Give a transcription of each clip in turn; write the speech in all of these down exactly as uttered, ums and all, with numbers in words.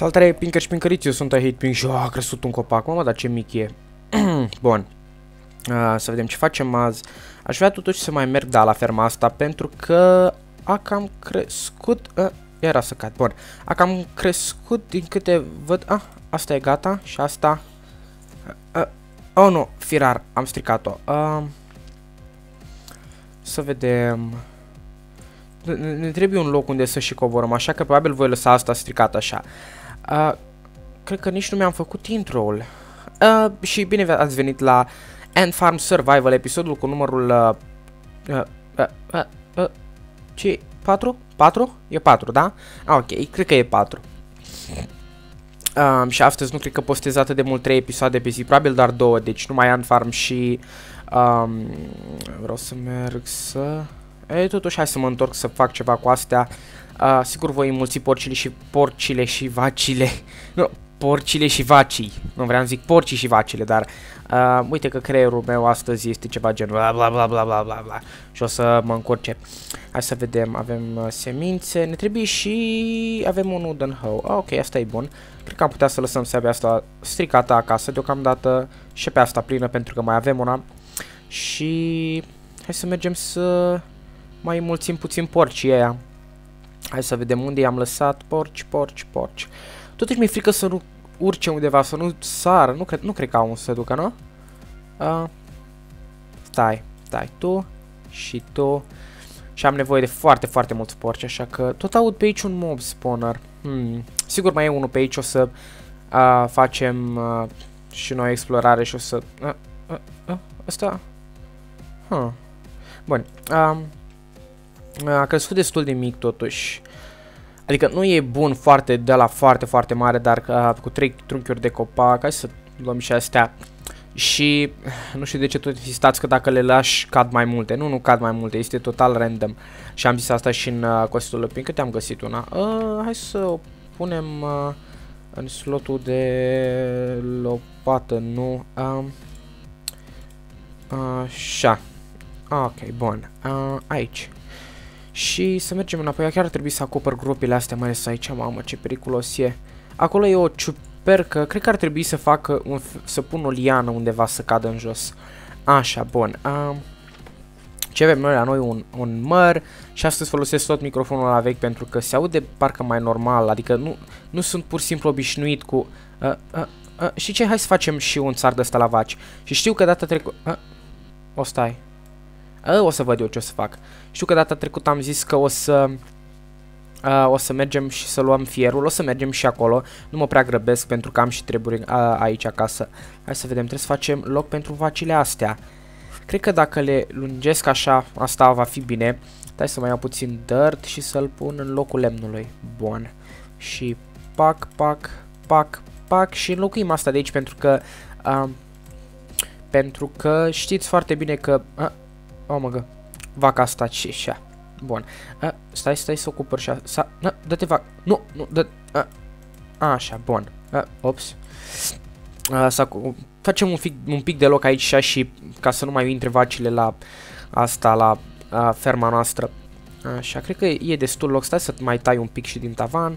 Salutare, Pinker și Pinkeriți, eu sunt iHatePink și oh, a crescut un copac, mamă, dar ce mic e. Bun, uh, să vedem ce facem azi. Aș vrea totuși să mai merg, da, la ferma asta, pentru că a cam crescut, uh, era să cad, bun, a cam crescut din câte văd, ah, asta e gata și asta, uh, uh, oh nu, firar, am stricat-o, uh, să vedem. Ne trebuie un loc unde să și coborăm, așa că probabil voi lăsa asta stricat așa. Uh, cred că nici nu mi-am făcut intro-ul. Uh, și bine ați venit la Ant Farm Survival, episodul cu numărul... Uh, uh, uh, uh, uh, ce? patru? patru? E patru, da? Ah, ok, cred că e patru. Uh, și astăzi nu cred că postez atât de mult trei episoade pe zi, probabil doar două, deci numai Ant Farm și... Um, vreau să merg să... E, totuși, hai să mă întorc să fac ceva cu astea. Uh, sigur voi înmulți porcile și porcile și vacile. Nu, porcile și vacii. Nu vreau să zic porcii și vacile, dar uh, uite că creierul meu astăzi este ceva genul bla bla bla bla bla bla bla. Și o să mă încurce. Hai să vedem, avem uh, semințe. Ne trebuie și avem un wooden hoe. Ah, ok, asta e bun. Cred că am putea să lăsăm seabia asta stricată acasă deocamdată și pe asta plină pentru că mai avem una. Și hai să mergem să mai mulțim puțin porcii aia. Hai să vedem unde i-am lăsat. Porci, porci, porci. Totuși mi-e frică să nu urce undeva, să nu sară. Nu cred, nu cred că au un să ducă, nu? Uh, stai, stai, tu și tu. Și am nevoie de foarte, foarte mulți porci, așa că tot aud pe aici un mob spawner. Hmm. Sigur mai e unul pe aici, o să uh, facem uh, și noi explorare și o să... Uh, uh, uh, asta... Huh. Bun. Um, A crescut destul de mic totuși. Adică nu e bun foarte de la foarte, foarte mare, dar uh, cu trei trunchiuri de copac. Hai să luăm și astea. Și nu știu de ce tot insistați că dacă le lași cad mai multe. Nu, nu cad mai multe, este total random. Și am zis asta și în uh, costul prin câte am găsit una. Uh, hai să o punem uh, în slotul de lopată, nu? Uh, așa. Ok, bun. Uh, aici. Și să mergem înapoi, chiar ar trebui să acopăr gropile astea, mai ales aici, mamă, ce periculos e. Acolo e o ciupercă, cred că ar trebui să facă, un, să pun o liană undeva să cadă în jos. Așa, bun. Uh, ce avem noi la noi? Un, un măr și astăzi folosesc tot microfonul la vechi pentru că se aude parcă mai normal, adică nu, nu sunt pur și simplu obișnuit cu... Uh, uh, uh, și ce? Hai să facem și un țar de ăsta la vaci. Și știu că data trecută... Uh, o stai. A, o să văd eu ce o să fac. Știu că data trecută am zis că o să uh, o să mergem și să luăm fierul. O să mergem și acolo. Nu mă prea grăbesc pentru că am și treburi uh, aici acasă. Hai să vedem, trebuie să facem loc pentru vacile astea. Cred că dacă le lungesc așa, asta va fi bine. Hai să mai iau puțin dirt și să-l pun în locul lemnului. Bun. Și pac, pac, pac, pac. Și înlocuim asta de aici pentru că uh, pentru că știți foarte bine că uh, oh, mă gă. Vaca asta ce așa. Bun. A, stai, stai să ocupăr și așa. Dă-te vac. Nu, nu, dă. A, așa, bun. A, ops. A, să facem un pic, un pic de loc aici așa și ca să nu mai intre vacile la asta, la a, ferma noastră. Așa, cred că e destul loc. Stai să mai tai un pic și din tavan.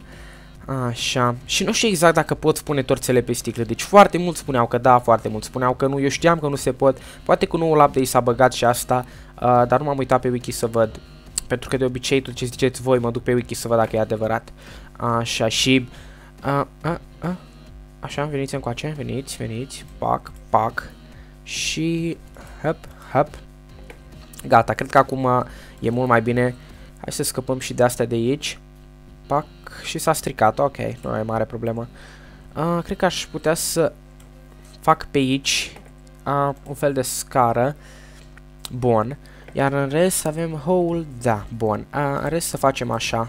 Așa. Și nu știu exact dacă pot pune torțele pe sticle. Deci foarte mulți spuneau că da, foarte mulți spuneau că nu. Eu știam că nu se pot. Poate cu noul update s-a băgat și asta. Uh, dar nu m-am uitat pe wiki să văd. Pentru că de obicei tot ce ziceți voi mă duc pe wiki să văd dacă e adevărat. Așa și... Uh, uh, uh. Așa, veniți încoace. Veniți, veniți. Pac, pac. Și... Hop, hop. Gata, cred că acum uh, e mult mai bine. Hai să scăpăm și de astea de aici. Pac, și s-a stricat, ok, nu e mare problemă. Uh, cred că aș putea să fac pe aici uh, un fel de scară. Bun. Iar în rest avem hole, da, bun. Uh, în rest să facem așa.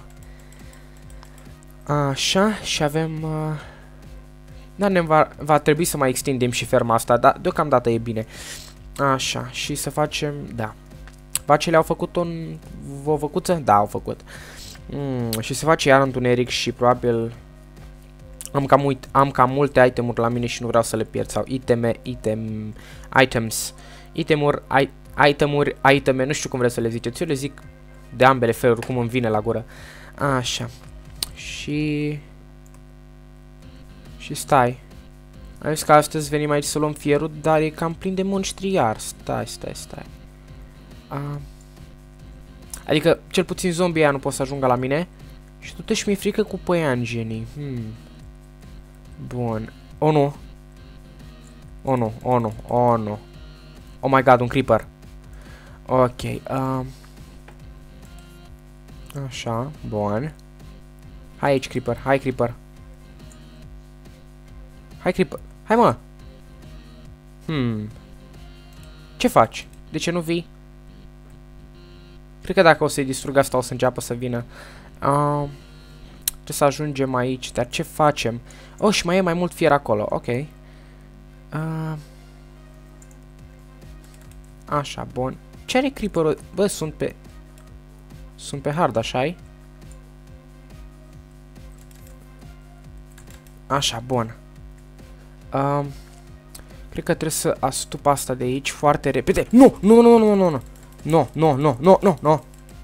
Așa, și avem... Uh, dar ne va, va trebui să mai extindem și ferma asta, dar deocamdată e bine. Așa, și să facem, da. Vacile au făcut un... o văcuță? Da, au făcut. Mm, și se face iar întuneric și probabil am cam, uit, am cam multe itemuri la mine și nu vreau să le pierd. Sau iteme, item, items, itemuri, I, itemuri, iteme, nu știu cum vreți să le ziceți. Eu le zic de ambele feluri, cum îmi vine la gură. Așa. Și Și stai. Am zis că astăzi venim aici să luăm fierul, dar e cam plin de monștri iar. Stai, stai, stai. Uh. Adică, cel puțin zombie aia nu pot să ajungă la mine. Și totuși mi-e frică cu păianjenii. Hmm. Bun. O, nu. O, nu. O, nu. O, nu. Oh my god, un creeper. Ok. Uh. Așa. Bun. Hai aici, creeper. Hai, creeper. Hai, creeper. Hai, mă. Hmm. Ce faci? De ce nu vii? Cred că dacă o să-i distrug asta, o să înceapă să vină. Uh, trebuie să ajungem aici. Dar ce facem? Oh, și mai e mai mult fier acolo. Ok. Uh, așa, bun. Ce are creeper-ul? Bă, sunt pe... Sunt pe hard, așa-i? Așa, bun. Uh, cred că trebuie să astup asta de aici foarte repede. Nu! Nu, nu, nu, nu, nu! Nu, nu, nu, nu, nu, nu!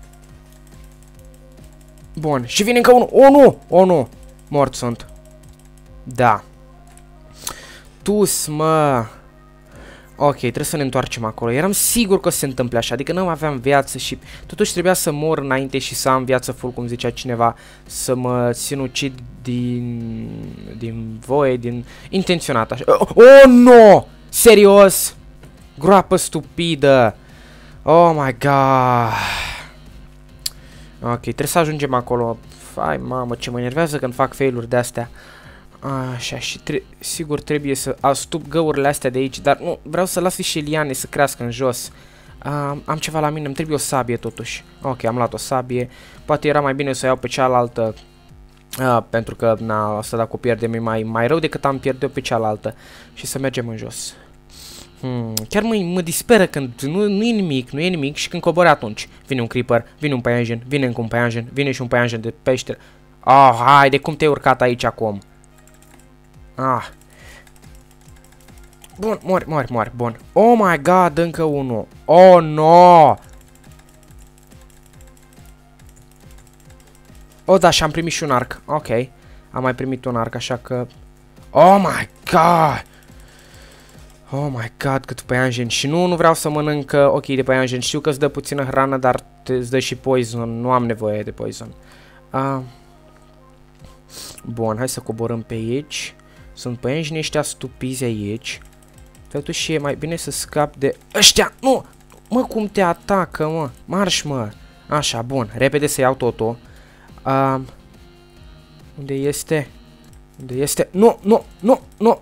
Bun, și vine încă unul. O, nu! O, nu! Mort sunt. Da. Tus, mă! Ok, trebuie să ne întoarcem acolo. Eram sigur că o să se întâmple așa, adică nu aveam viață și totuși trebuia să mor înainte și să am viață full, cum zicea cineva, să mă sinucid din... din voie, din... intenționat așa. Oh, oh no! Serios? Groapă stupidă! Oh my god! Ok, trebuie să ajungem acolo. Hai, mamă, ce mă enervează când fac failuri de-astea. Așa, și tre sigur trebuie să astup găurile astea de aici, dar nu, vreau să las și liane să crească în jos. Uh, am ceva la mine, îmi trebuie o sabie totuși. Ok, am luat o sabie. Poate era mai bine să o iau pe cealaltă, uh, pentru că, na, asta dacă o pierdem e mai, mai rău decât am pierde-o pe cealaltă. Și să mergem în jos. Hmm, chiar mă, mă disperă când nu, nu e nimic, nu e nimic și când cobori atunci. Vine un creeper, vine un păianjen, vine încă un păianjen, vine și un păianjen de peșteră. Oh, haide, cum te-ai urcat aici acum? Ah. Bun, mori, mori, mori, bun. Oh my god, încă unul. Oh, no! Oh, da, și am primit și un arc. Ok. Am mai primit un arc, așa că... Oh my god! Oh my god, cât păianjen. Și nu, nu vreau să mănânc ok de păianjen. Știu că îți dă puțină hrană, dar îți dă și poison. Nu am nevoie de poison. Uh. Bun, hai să coborâm pe aici. Sunt păianjenii ăștia stupizi aici. Totuși e mai bine să scap de ăștia. Nu! Mă, cum te atacă, mă? Marș, mă! Așa, bun. Repede să iau totul. Uh. Unde este? Unde este? Nu, nu, nu, nu!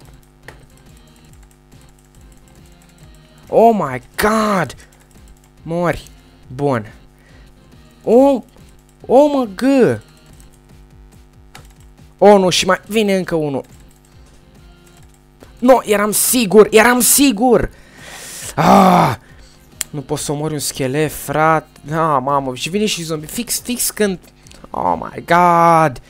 Oh my god! Mori. Bun. Oh, oh mă gă! Oh, nu, și mai vine încă unul. Nu, eram sigur, eram sigur! Ah! Nu pot să omori un schelet, frate. Ah, mamă, și vine și zombie. Fix, fix când... Oh my god!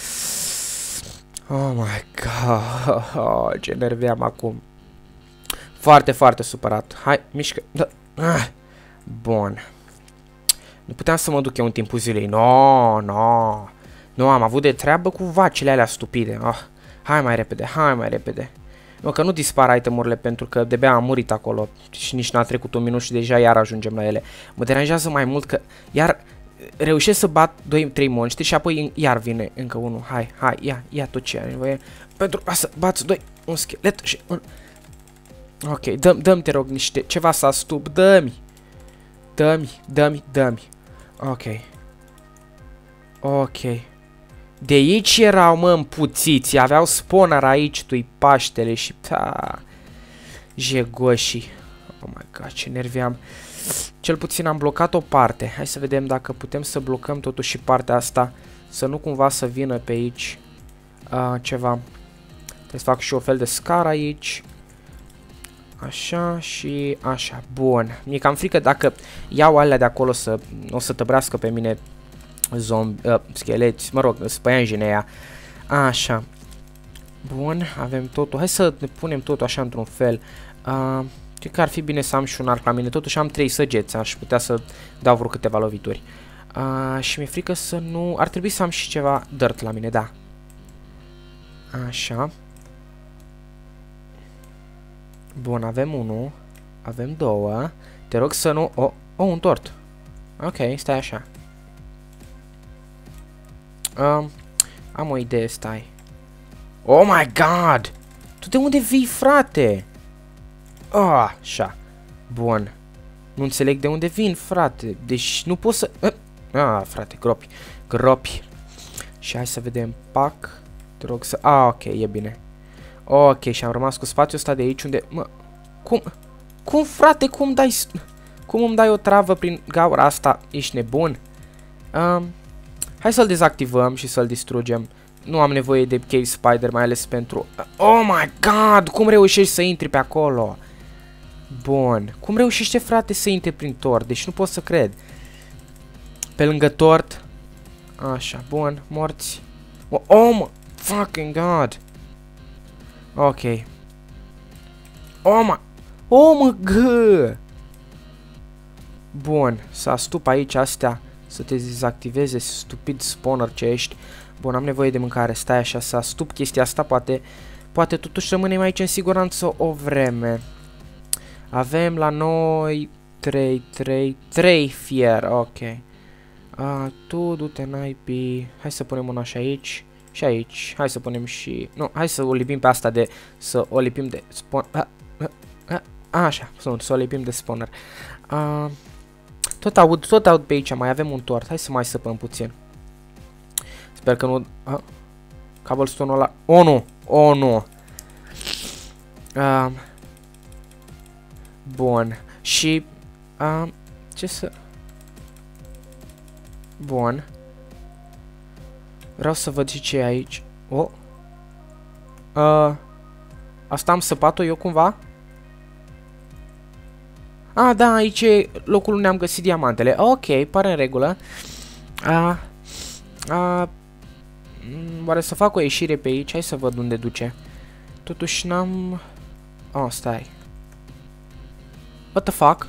Oh my god! Oh, ce nerveam acum. Foarte, foarte supărat. Hai, mișcă. Da. Ah. Bun. Nu puteam să mă duc eu în timpul zilei. No, no. Nu, am avut de treabă cu vacile alea stupide. Oh. Hai mai repede, hai mai repede. Nu, că nu dispar itemurile pentru că de-abia am murit acolo și nici n-a trecut un minut și deja iar ajungem la ele. Mă deranjează mai mult că iar reușesc să bat doi trei monștri și apoi iar vine încă unul. Hai, hai, ia, ia tot ce are nevoie pentru a să bați doi, un schelet și un... Ok, dă-mi, dă-mi, te rog, niște, ceva să astup, dă-mi. Dă-mi, dă-mi, dă-mi. Ok. Ok. De aici erau, mă, împuțiți, aveau spawner aici, tu-i Paștele și... Ta, jegoșii. Oh my god, ce nerveam. Cel puțin am blocat o parte. Hai să vedem dacă putem să blocăm totuși și partea asta. Să nu cumva să vină pe aici uh, ceva. Trebuie să fac și o fel de scară aici. Așa și așa. Bun. Mi-e cam frică dacă iau alea de acolo să o să tăbrească pe mine zombi, uh, scheleți, mă rog, spăianjene aia. Așa. Bun, avem totul. Hai să ne punem totul așa într-un fel. Uh, cred că ar fi bine să am și un arc la mine. Totuși am trei săgeți. Aș putea să dau vreo câteva lovituri. Uh, și mi-e frică să nu... Ar trebui să am și ceva dirt la mine, da. Așa. Bun, avem unul. Avem două. Te rog să nu... Oh, oh, un tort. Ok, stai așa. Um, am o idee, stai. Oh my god! Tu de unde vii, frate? Ah, așa. Bun. Nu înțeleg de unde vin, frate. Deci nu pot să... Ah, frate, gropi. Gropi. Și hai să vedem. Pac. Te rog să... Ah, ok, e bine. Ok, și am rămas cu spațiul ăsta de aici unde... Mă... Cum? Cum, frate? Cum dai... Cum îmi dai o travă prin gaura asta? Ești nebun? Um, hai să-l dezactivăm și să-l distrugem. Nu am nevoie de Cave Spider, mai ales pentru... Oh my god! Cum reușești să intri pe acolo? Bun. Cum reușește, frate, să intri prin tort? Deci nu pot să cred. Pe lângă tort. Așa, bun. Morți. Oh, oh my fucking god! Ok. Oh my... Oh my god! Bun. Să astup aici astea. Să te dezactiveze, stupid spawner ce ești. Bun, am nevoie de mâncare. Stai așa, să astup chestia asta. Poate, poate totuși rămânem aici în siguranță o vreme. Avem la noi trei, trei, trei fier. Ok. A, tu du-te naibii. Hai să punem una și aici. Și aici. Hai să punem și... Nu, hai să o lipim pe asta de... Să o lipim de spawn... A, a, a, a, așa, sunt, să o lipim de spawner. A, tot aud, tot aud pe aici. Mai avem un tort. Hai să mai săpăm puțin. Sper că nu... A, cobblestone-ul ăla... Oh, nu! Oh, nu! A, bun. Și... A, ce să... Bun. Vreau să văd și ce e aici. Oh. Uh, asta am săpat-o eu cumva? Ah, da, aici e locul unde am găsit diamantele. Ok, pare în regulă. Uh, uh, oare să fac o ieșire pe aici? Hai să văd unde duce. Totuși n-am... Oh, stai. What the fuck?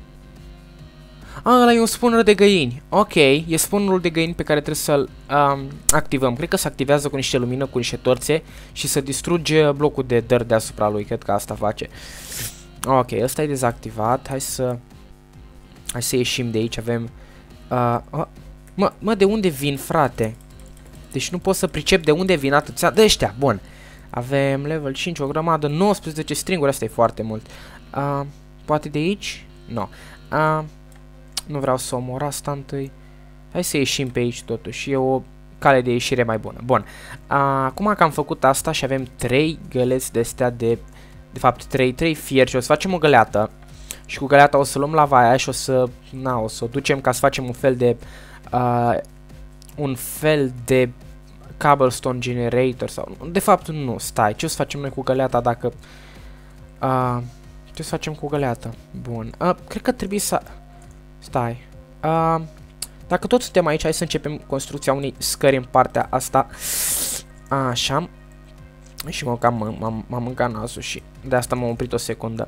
Ah, ăla e un spawner de găini. Ok, e spawnerul de găini pe care trebuie să-l um, activăm. Cred că se activează cu niște lumină, cu niște torțe și să distruge blocul de dăr deasupra lui. Cred că asta face. Ok, ăsta e dezactivat. Hai să... Hai să ieșim de aici. Avem... Uh, uh, mă, mă, de unde vin, frate? Deci nu pot să pricep de unde vin atâția de ăștia. Bun. Avem level cinci, o grămadă, nouăsprezece stringuri. Asta e foarte mult. Uh, poate de aici? Nu. No. Uh, Nu vreau să omor asta întâi. Hai să ieșim pe aici totuși. E o cale de ieșire mai bună. Bun. Acum că am făcut asta și avem trei găleți de astea de... De fapt, trei, trei fieri și o să facem o găleată. Și cu găleata o să luăm lava aia și o să... Na, o să o ducem ca să facem un fel de... Uh, un fel de... Cobblestone generator sau... De fapt, nu. Stai. Ce o să facem noi cu găleata dacă... Uh, ce o să facem cu găleata? Bun. Uh, cred că trebuie să... Stai. Uh, dacă tot suntem aici, hai să începem construcția unei scări în partea asta. Așa. Și mă cam m-am mâncat nasul și de asta m-am oprit o secundă.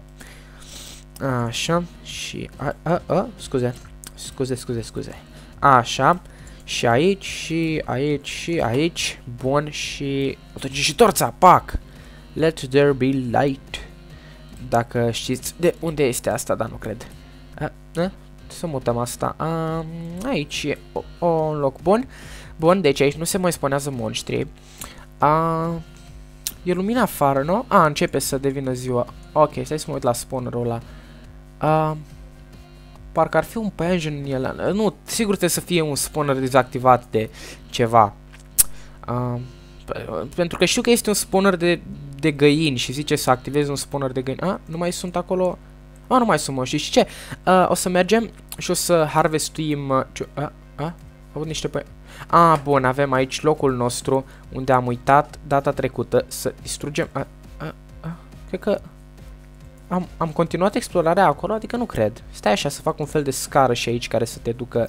Așa. Și... A, a, a, scuze. Scuze, scuze, scuze. Așa. Și aici, și aici, și aici. Bun, și... Și torța, pac! Let there be light. Dacă știți de unde este asta, dar nu cred. A, a? Să mutăm asta. Um, aici e o, o, un loc bun. Bun, deci aici nu se mai spawnează monștri. Uh, e lumina afară, nu? A, începe să devină ziua. Ok, stai să mă uit la spawnerul ăla. Uh, parcă ar fi un paianjen în el. Nu, sigur trebuie să fie un spawner dezactivat de ceva. Uh, pentru că știu că este un spawner de, de găini și zice să activezi un spawner de găini. Ah, nu mai sunt acolo... Ah, nu mai sunt monștri. Și ce? Uh, o să mergem și o să harvestuim... Uh, uh, uh, aud niște pe... Ah, bun, avem aici locul nostru unde am uitat data trecută să distrugem... Uh, uh, uh, cred că... Am, am continuat explorarea acolo, adică nu cred. Stai așa, să fac un fel de scară și aici care să te ducă...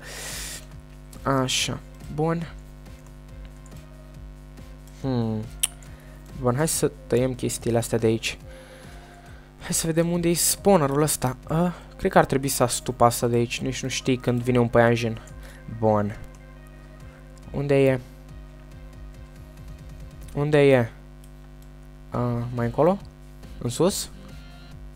Așa. Bun. Hmm. Bun, hai să tăiem chestiile astea de aici. Hai să vedem unde e spawnerul ăsta. Uh, cred că ar trebui să astup asta de aici. Nici nu știi când vine un păianjen. Bun. Unde e? Unde e? Uh, mai încolo? În sus?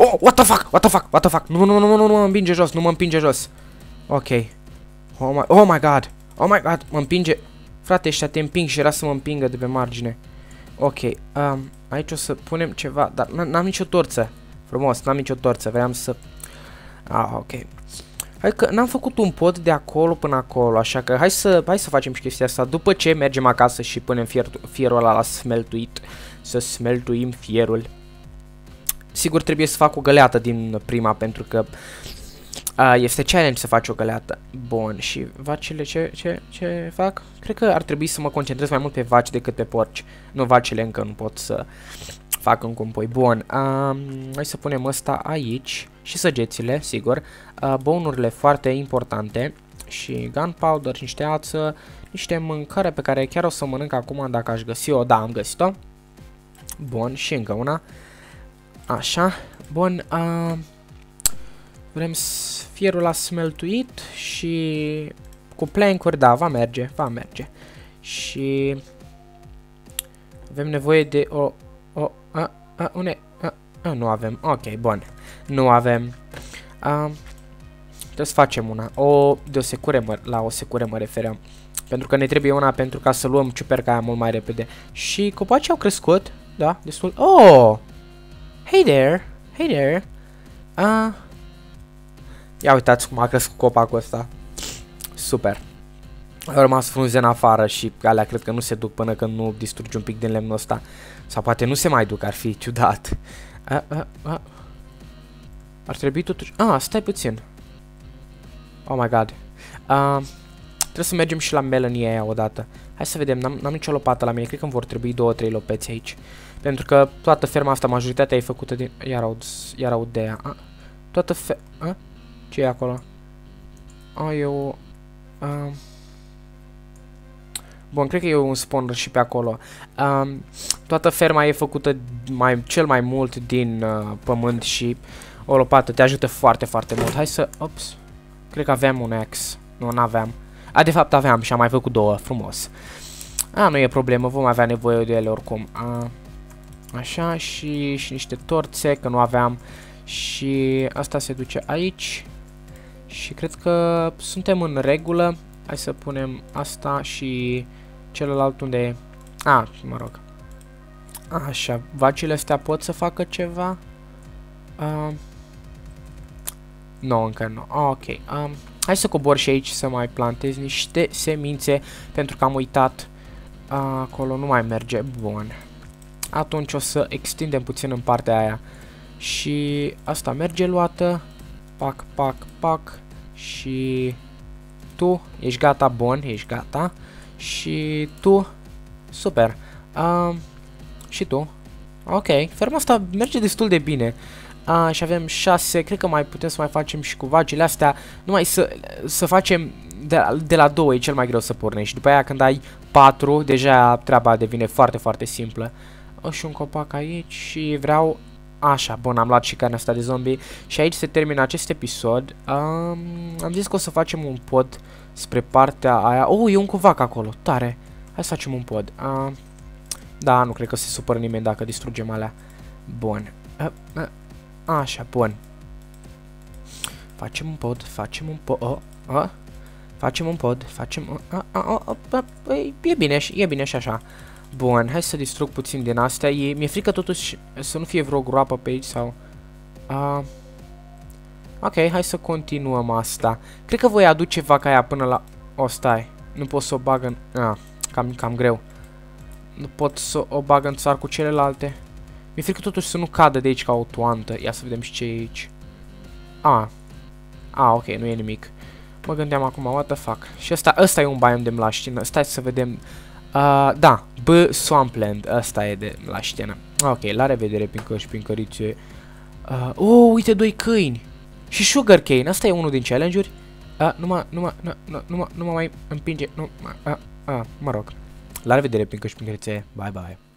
Oh, what the fuck, what the fuck, what the fuck. Nu, nu, nu, nu, nu, nu mă împinge jos, nu mă împinge jos. Ok. Oh my, oh my god. Oh my god, mă împinge. Frate, ăștia te împing și era să mă împingă de pe margine. Ok, um, aici o să punem ceva, dar n-am nicio torță. Frumos, n-am nicio torță, vreau să... Ah, ok. Hai că n-am făcut un pod de acolo până acolo, așa că hai să, hai să facem și chestia asta. După ce mergem acasă și punem fier, fierul ăla la smeltuit, să smeltuim fierul. Sigur trebuie să fac o găleată din prima, pentru că uh, este challenge să faci o găleată. Bun, și vacile ce, ce, ce fac? Cred că ar trebui să mă concentrez mai mult pe vaci decât pe porci. Nu, vacile încă nu pot să fac încă un pui. Bun, um, hai să punem ăsta aici. Și săgețile, sigur. Uh, bonurile foarte importante. Și gunpowder, niște ață, niște mâncare pe care chiar o să mănânc acum dacă aș găsi-o. Da, am găsit-o. Bun, și încă una. Așa, bun, uh, vrem fierul la smeltuit și cu plank-uri, da, va merge, va merge. Și avem nevoie de o, o, a, a, une, a, a, nu avem, ok, bun, nu avem. Uh, trebuie să facem una, o, de o secure, mă, la o secure mă referăm, pentru că ne trebuie una pentru ca să luăm ciuperca aia mult mai repede. Și copacii au crescut, da, destul, oh! Hey there! Hey there! Uh, ia uitați cum a crescut copacul ăsta. Super. Au rămas frunze în afară și alea cred că nu se duc până când nu distrugi un pic din lemnul ăsta. Sau poate nu se mai duc, ar fi ciudat. Uh, uh, uh. Ar trebui totuși... Ah, stai puțin. Oh my god. Uh, trebuie să mergem și la Melanie aia odată. Hai să vedem, n-am nicio lopată la mine. Cred că îmi vor trebui două, trei lopeți aici. Pentru că toată ferma asta, majoritatea e făcută din... Iar aud, iar aud de aia. A? Toată fe... A? Ce e acolo? A, e o... A... Bun, cred că e un spawner și pe acolo. Um, toată ferma e făcută mai, cel mai mult din uh, pământ și o lopată te ajută foarte, foarte mult. Hai să... Ops. Cred că aveam un axe. Nu, n-aveam. A, de fapt aveam și am mai făcut două. Frumos. A, nu e problemă. Vom avea nevoie de ele oricum. A... Așa, și, și niște torțe, că nu aveam. Și asta se duce aici. Și cred că suntem în regulă. Hai să punem asta și celălalt unde e. A, mă rog. Așa, vacile astea pot să facă ceva? Uh, nu, încă nu. Ah, ok. Um, hai să cobor și aici să mai plantez niște semințe, pentru că am uitat. Uh, acolo nu mai merge. Bun. Atunci o să extindem puțin în partea aia. Și asta merge luată. Pac, pac, pac. Și tu ești gata, bun, ești gata. Și tu, super. Uh, și tu. Ok, ferma asta merge destul de bine. Uh, și avem șase, cred că mai putem să mai facem și cu vacile astea. Numai să, să facem de la, de la două e cel mai greu să pornești. După aia când ai patru, deja treaba devine foarte, foarte simplă. O, și un copac aici și vreau... Așa, bun, am luat și carnea asta de zombie. Și aici se termină acest episod. um, Am zis că o să facem un pod spre partea aia. Oh, e un covac acolo, tare. Hai să facem un pod. uh, Da, nu cred că se supără nimeni dacă distrugem alea. Bun. uh, uh, Așa, bun. Facem un pod, facem un pod. oh, uh, Facem un pod, facem... Uh, uh, uh, uh, uh, uh, E bine, e bine și așa. Bun, hai să distrug puțin din astea. Mi-e frică totuși să nu fie vreo groapă pe aici sau... Uh, ok, hai să continuăm asta. Cred că voi aduce vaca aia până la... O, stai. Nu pot să o bag în... Ah, cam, cam greu. Nu pot să o bag în țar cu celelalte. Mi-e frică totuși să nu cadă de aici ca o toantă. Ia să vedem și ce e aici. Ah. Ah, ok, nu e nimic. Mă gândeam acum, what the fuck. Și ăsta, ăsta e un biome de mlaștină. Stai să vedem... Uh, da, B. Swampland. Asta e de la ștenă. Ok, la revedere, pincă și pincărițe. Uh, oh, uite, doi câini. Și sugarcane. Asta e unul din challenge-uri. Uh, nu mă, nu mă, nu, nu, nu mă, nu mă mai împinge. Nu, uh, uh, uh, mă rog. La revedere, pincă și pincărițe. Bye, bye.